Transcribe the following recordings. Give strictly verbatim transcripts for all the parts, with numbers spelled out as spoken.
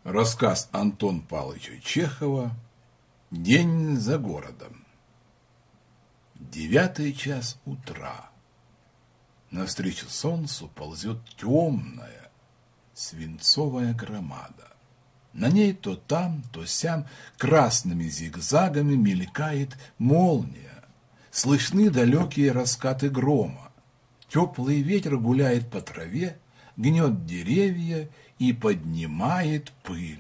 Рассказ Антона Павловича Чехова «День за городом». Девятый час утра. Навстречу солнцу ползет темная свинцовая громада. На ней то там, то сям красными зигзагами мелькает молния. Слышны далекие раскаты грома. Теплый ветер гуляет по траве, гнет деревья и поднимает пыль.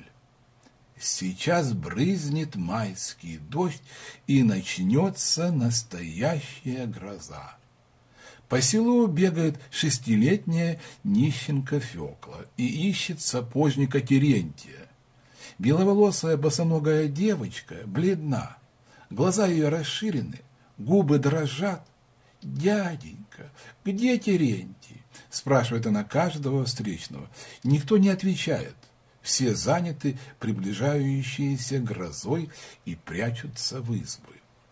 Сейчас брызнет майский дождь, и начнется настоящая гроза. По селу бегает шестилетняя нищенка Фёкла и ищет сапожника Терентия. Беловолосая босоногая девочка бледна, глаза ее расширены, губы дрожат. «Дяденька, где Терентий?» – спрашивает она каждого встречного. Никто не отвечает. Все заняты приближающейся грозой и прячутся в избы.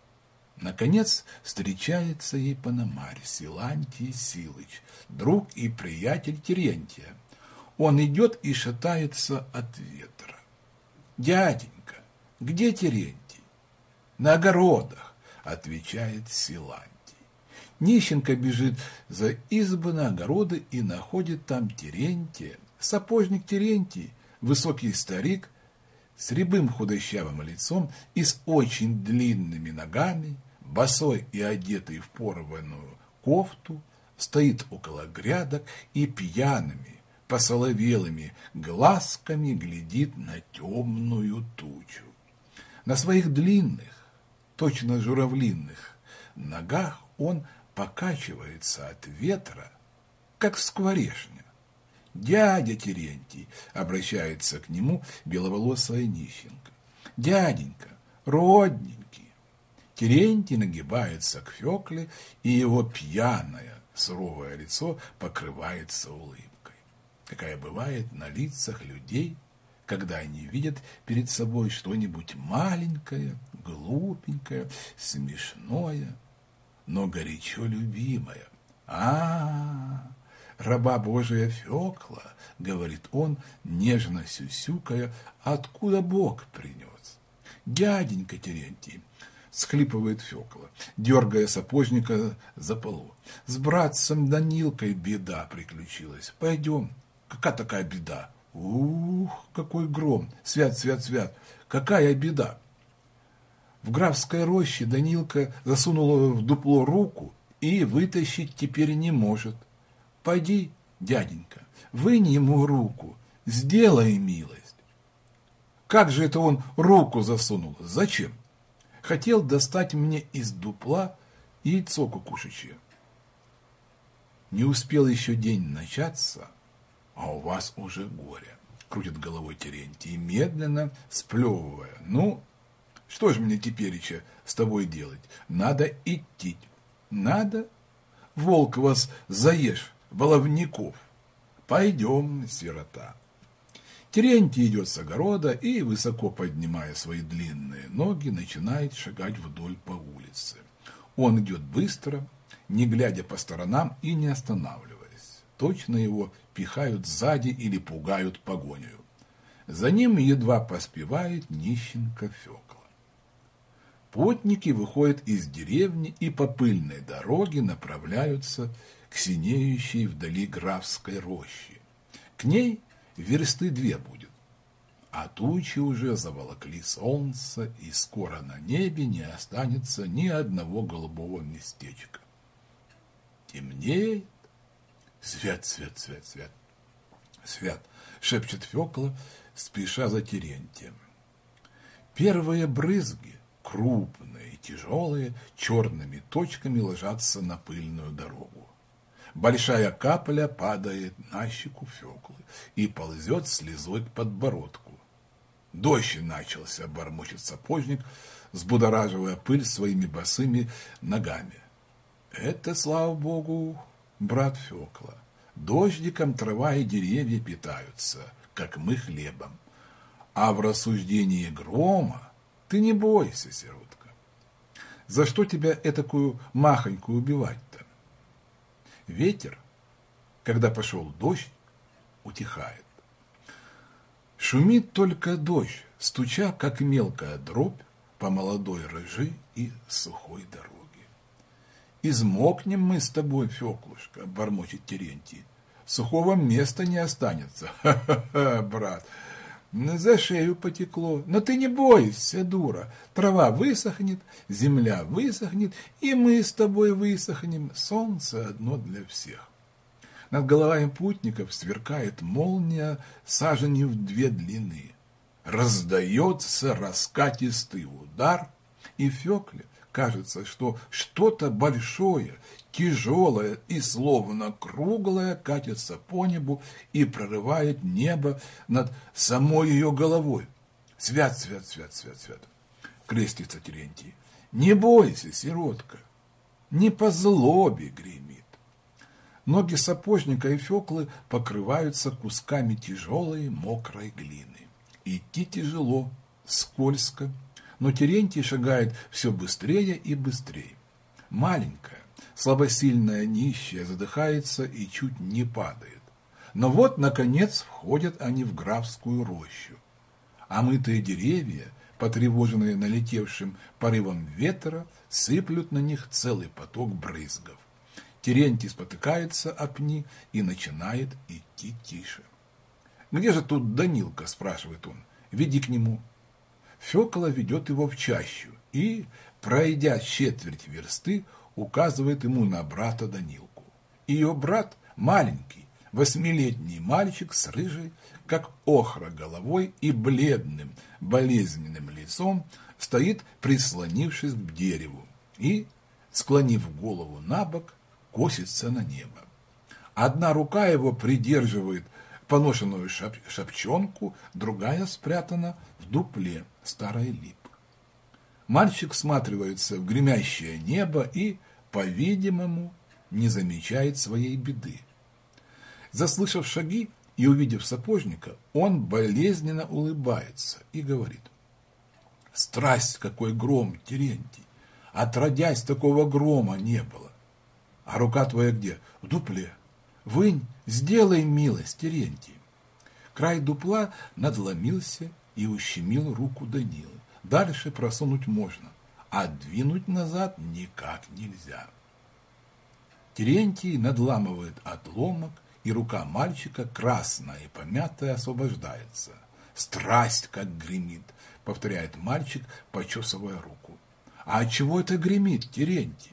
Наконец встречается ей Пономарь Силантий Силыч, друг и приятель Терентия. Он идет и шатается от ветра. «Дяденька, где Терентий?» «На огородах», – отвечает Силантий. Нищенка бежит за избы на огороды и находит там Терентия. Сапожник Терентий, высокий старик, с рябым худощавым лицом и с очень длинными ногами, босой и одетый в порванную кофту, стоит около грядок и пьяными, посоловелыми глазками глядит на темную тучу. На своих длинных, точно журавлиных, ногах он покачивается от ветра, как скворечня. «Дядя Терентий!» — обращается к нему беловолосая нищенка. «Дяденька, родненький!» Терентий нагибается к Фёкле, и его пьяное, суровое лицо покрывается улыбкой, какая бывает на лицах людей, когда они видят перед собой что-нибудь маленькое, глупенькое, смешное, но горячо любимое. «А, раба Божия Фёкла!» — говорит он, нежно сюсюкая, — «откуда Бог принес?» «Дяденька Терентий!» — схлипывает Фёкла, дергая сапожника за полу. «С братцем Данилкой беда приключилась. Пойдем». «Какая такая беда?» «Ух, какой гром! Свят, свят, свят! Какая беда!» В графской роще Данилка засунула в дупло руку и вытащить теперь не может. «Пойди, дяденька, вынь ему руку, сделай милость». «Как же это он руку засунул? Зачем?» «Хотел достать мне из дупла яйцо кукушечье». «Не успел еще день начаться, а у вас уже горе», — крутит головой Терентий, медленно сплевывая. «Ну, что же мне тепереча с тобой делать? Надо идти». «Надо? Волк вас заешь, баловников. Пойдем, сирота». Терентий идет с огорода и, высоко поднимая свои длинные ноги, начинает шагать вдоль по улице. Он идет быстро, не глядя по сторонам и не останавливаясь. Точно его пихают сзади или пугают погонью. За ним едва поспевает нищенка Фёкла. Путники выходят из деревни и по пыльной дороге направляются к синеющей вдали графской роще. К ней версты две будет, а тучи уже заволокли солнце, и скоро на небе не останется ни одного голубого местечка. Темнеет. «Свят, свят, свят, свят, свят!» — шепчет Фёкла, спеша за Терентием. Первые брызги, крупные и тяжелые, черными точками ложатся на пыльную дорогу. Большая капля падает на щеку Фёклы и ползет слезой к подбородку. «Дождь начался», — бормочет сапожник, взбудораживая пыль своими босыми ногами. «Это, слава богу, брат Фёкла, дождиком трава и деревья питаются, как мы хлебом. А в рассуждении грома ты не бойся, сиротка. За что тебя этакую махонькую убивать-то?» Ветер, когда пошел дождь, утихает. Шумит только дождь, стуча, как мелкая дробь, по молодой рыжи и сухой дороге. «Измокнем мы с тобой, Феклушка», — бормочет Терентий. «Сухого места не останется». «Ха-ха-ха, брат, за шею потекло. Но ты не бойся, дура. Трава высохнет, земля высохнет, и мы с тобой высохнем. Солнце одно для всех». Над головами путников сверкает молния саженью в две длины. Раздается раскатистый удар, и Фекле кажется, что что-то большое, тяжелое и словно круглое катится по небу и прорывает небо над самой ее головой. «Свят, свят, свят, свят, свят!» — крестится Терентий. «Не бойся, сиротка, не по злобе гремит». Ноги сапожника и Феклы покрываются кусками тяжелой мокрой глины. Идти тяжело, скользко, но Терентий шагает все быстрее и быстрее. Маленькая, слабосильная нищая задыхается и чуть не падает. Но вот, наконец, входят они в графскую рощу. Омытые деревья, потревоженные налетевшим порывом ветра, сыплют на них целый поток брызгов. Терентий спотыкается о пни и начинает идти тише. «Где же тут Данилка?» – спрашивает он. «Веди к нему». Фекла ведет его в чащу и, пройдя четверть версты, указывает ему на брата Данилку. Ее брат маленький, восьмилетний мальчик с рыжей, как охра, головой и бледным, болезненным лицом, стоит, прислонившись к дереву, и, склонив голову на бок, косится на небо. Одна рука его придерживает поношенную шап шапчонку, другая спрятана в дупле старой липы. Мальчик всматривается в гремящее небо и, по-видимому, не замечает своей беды. Заслышав шаги и увидев сапожника, он болезненно улыбается и говорит: «Страсть, какой гром, Терентий! Отродясь, такого грома не было. А рука твоя где? В дупле. Вынь, сделай милость, Терентий». Край дупла надломился и ущемил руку Данилы. Дальше просунуть можно, а двинуть назад никак нельзя. Терентий надламывает отломок, и рука мальчика, красная и помятая, освобождается. «Страсть, как гремит», — повторяет мальчик, почесывая руку. «А от чего это гремит, Терентий?»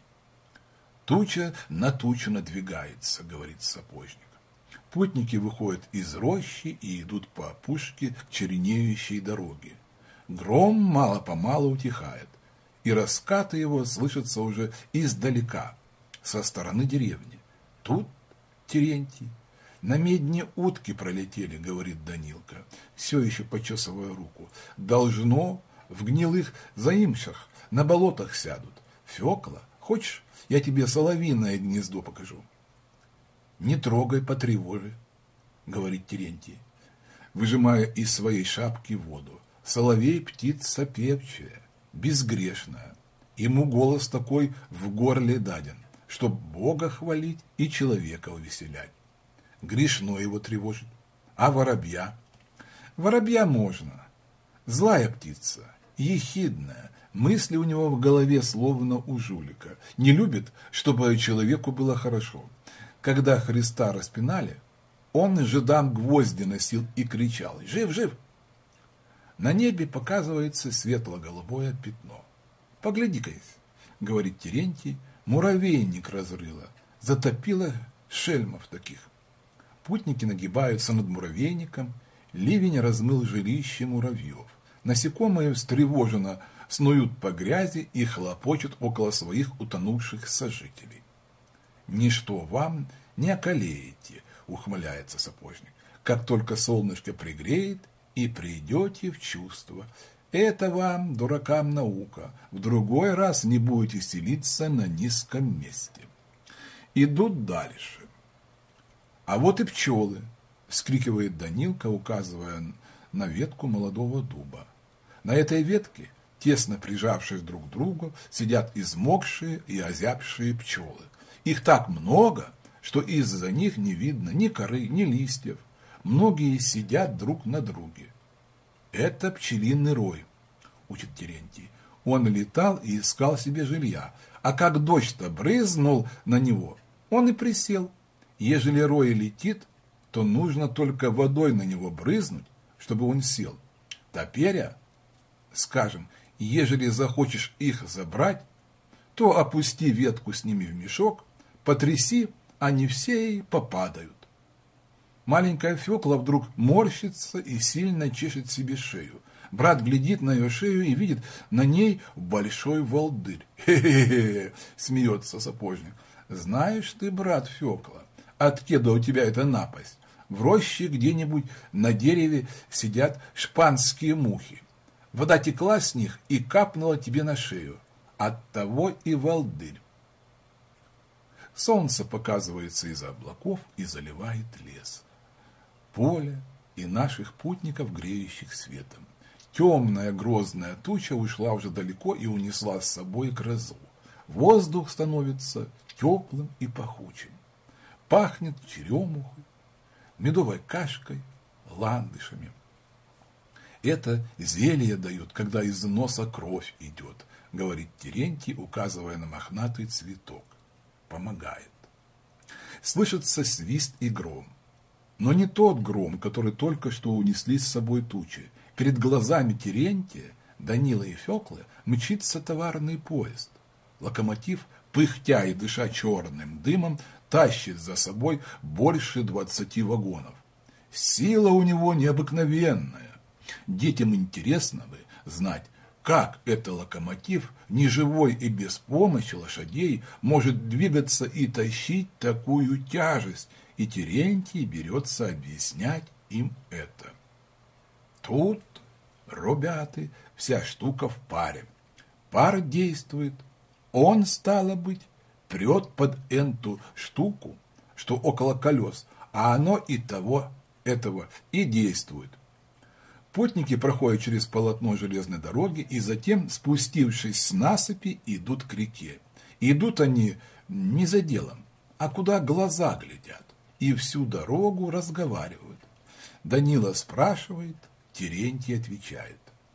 «Туча на тучу надвигается», — говорит сапожник. Путники выходят из рощи и идут по опушке к чернеющей дороге. Гром мало-помалу утихает, и раскаты его слышатся уже издалека, со стороны деревни. Тут Терентий. «На медне утки пролетели», — говорит Данилка, все еще почесывая руку. «Должно, в гнилых заимшах, на болотах сядут. Фекла, хочешь, я тебе соловьиное гнездо покажу?» «Не трогай, потревожи», — говорит Терентий, выжимая из своей шапки воду. «Соловей птица певчая, безгрешная. Ему голос такой в горле даден, чтоб Бога хвалить и человека увеселять. Грешно его тревожить. А воробья? Воробья можно. Злая птица, ехидная, мысли у него в голове словно у жулика. Не любит, чтобы человеку было хорошо. Когда Христа распинали, он жидам гвозди носил и кричал: «Жив, жив!» На небе показывается светло-голубое пятно. «Погляди-ка, — говорит Терентий, — муравейник разрыло, затопило шельмов таких». Путники нагибаются над муравейником, ливень размыл жилище муравьев. Насекомые встревоженно снуют по грязи и хлопочут около своих утонувших сожителей. «Ничто вам не околеете, — ухмыляется сапожник, — как только солнышко пригреет, и придете в чувство. Это вам, дуракам, наука. В другой раз не будете селиться на низком месте». Идут дальше. «А вот и пчелы!» — вскрикивает Данилка, указывая на ветку молодого дуба. На этой ветке, тесно прижавшись друг к другу, сидят измокшие и озябшие пчелы. Их так много, что из-за них не видно ни коры, ни листьев. Многие сидят друг на друге. Это пчелиный рой, учит Терентий. Он летал и искал себе жилья, а как дождь-то брызнул на него, он и присел. Ежели рой летит, то нужно только водой на него брызнуть, чтобы он сел. Топеря, скажем, ежели захочешь их забрать, то опусти ветку с ними в мешок, потряси, они все и попадают. Маленькая Фёкла вдруг морщится и сильно чешет себе шею. Брат глядит на ее шею и видит на ней большой волдырь. «Хе-хе-хе!» – смеется сапожник. «Знаешь ты, брат Фёкла, откуда у тебя эта напасть? В роще где-нибудь на дереве сидят шпанские мухи. Вода текла с них и капнула тебе на шею. Оттого и волдырь». Солнце показывается из-за облаков и заливает лес, поле и наших путников, греющих светом. Темная грозная туча ушла уже далеко и унесла с собой грозу. Воздух становится теплым и пахучим. Пахнет черемухой, медовой кашкой, ландышами. Это зелье дают, когда из носа кровь идет, говорит Терентий, указывая на мохнатый цветок. Помогает. Слышится свист и гром. Но не тот гром, который только что унесли с собой тучи. Перед глазами Терентия, Данила и Фёклы мчится товарный поезд. Локомотив, пыхтя и дыша черным дымом, тащит за собой больше двадцати вагонов. Сила у него необыкновенная. Детям интересно бы знать, как это локомотив, неживой и без помощи лошадей, может двигаться и тащить такую тяжесть, и Терентий берется объяснять им это. Тут, ребята, вся штука в паре. Пар действует, он, стало быть, прет под эту штуку, что около колес, а оно и того, этого и действует. Путники проходят через полотно железной дороги и затем, спустившись с насыпи, идут к реке. Идут они не за делом, а куда глаза глядят, и всю дорогу разговаривают. Данила спрашивает, Терентий отвечает.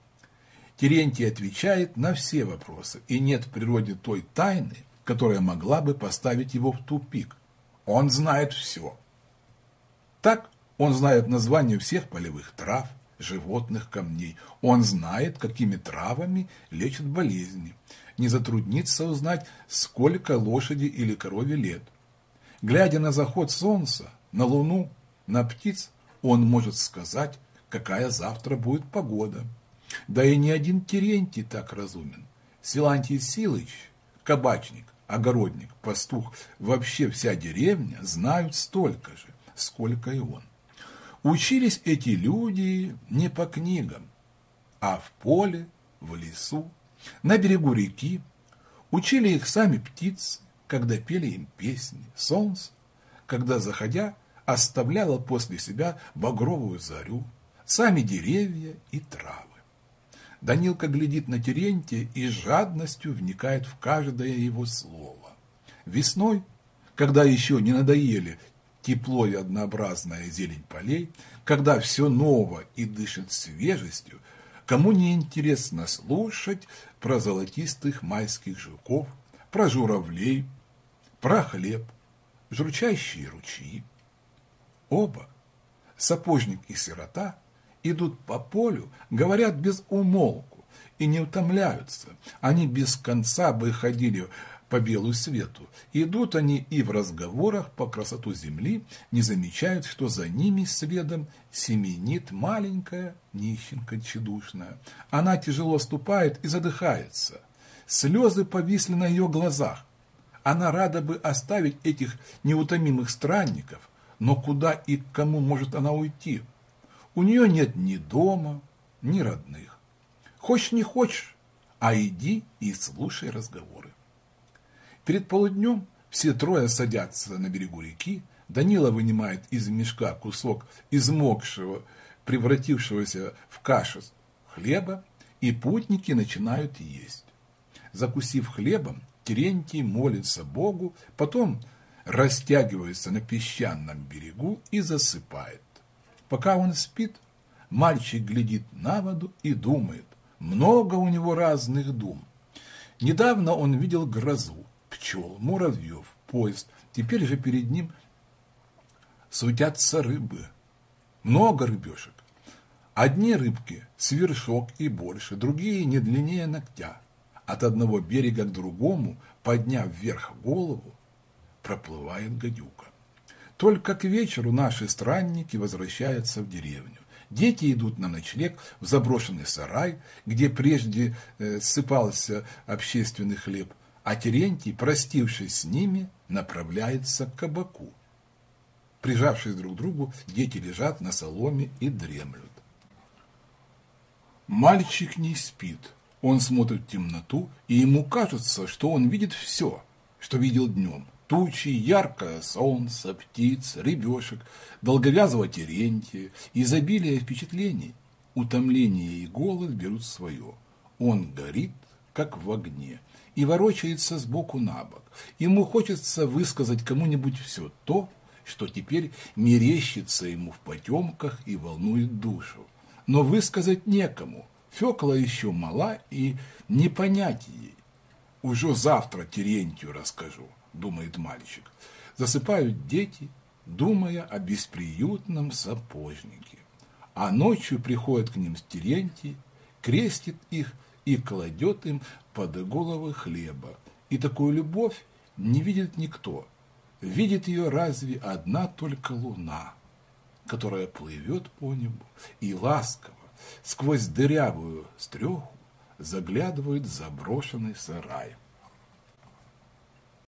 Терентий отвечает на все вопросы, и нет в природе той тайны, которая могла бы поставить его в тупик. Он знает все. Так он знает название всех полевых трав, животных, камней. Он знает, какими травами лечат болезни. Не затруднится узнать, сколько лошади или корове лет. Глядя на заход солнца, на луну, на птиц, он может сказать, какая завтра будет погода. Да и не один Терентий так разумен. Силантий Силыч, кабачник, огородник, пастух, вообще вся деревня знают столько же, сколько и он. Учились эти люди не по книгам, а в поле, в лесу, на берегу реки. Учили их сами птицы, когда пели им песни, солнце, когда, заходя, оставляло после себя багровую зарю, сами деревья и травы. Данилка глядит на Терентия и с жадностью вникает в каждое его слово. Весной, когда еще не надоели тепло и однообразная зелень полей, когда все ново и дышит свежестью, кому не интересно слушать про золотистых майских жуков, про журавлей, про хлеб, журчащие ручьи. Оба, сапожник и сирота, идут по полю, говорят без умолку и не утомляются. Они без конца бы ходили по белу свету. Идут они и в разговорах по красоту земли не замечают, что за ними следом семенит маленькая нищенка тщедушная. Она тяжело ступает и задыхается. Слезы повисли на ее глазах. Она рада бы оставить этих неутомимых странников, но куда и к кому может она уйти? У нее нет ни дома, ни родных. Хочешь не хочешь, а иди и слушай разговоры. Перед полуднем все трое садятся на берегу реки. Данила вынимает из мешка кусок измокшего, превратившегося в кашу хлеба, и путники начинают есть. Закусив хлебом, Терентий молится Богу, потом растягивается на песчаном берегу и засыпает. Пока он спит, Мальчик глядит на воду и думает. Много у него разных дум. Недавно он видел грозу, пчел, муравьев, поезд. Теперь же перед ним суетятся рыбы. Много рыбешек. Одни рыбки с вершок и больше, другие не длиннее ногтя. От одного берега к другому, подняв вверх голову, проплывает гадюка. Только к вечеру наши странники возвращаются в деревню. Дети идут на ночлег в заброшенный сарай, где прежде э, сыпался общественный хлеб, а Терентий, простившись с ними, направляется к кабаку. Прижавшись друг к другу, дети лежат на соломе и дремлют. Мальчик не спит. Он смотрит в темноту, и ему кажется, что он видит все, что видел днем. Тучи, яркое солнце, птиц, рыбешек, долговязого Терентия, изобилие впечатлений, утомление и голод берут свое. Он горит, как в огне, и ворочается сбоку на бок. Ему хочется высказать кому-нибудь все то, что теперь мерещится ему в потемках и волнует душу. Но высказать некому. Фёкла еще мала, и не понять ей. Уже завтра Терентию расскажу, думает мальчик. Засыпают дети, думая о бесприютном сапожнике. А ночью приходит к ним Терентий, крестит их и кладет им под головы хлеба. И такую любовь не видит никто. Видит ее разве одна только луна, которая плывет по небу и ласково сквозь дырявую стреху заглядывает в заброшенный сарай.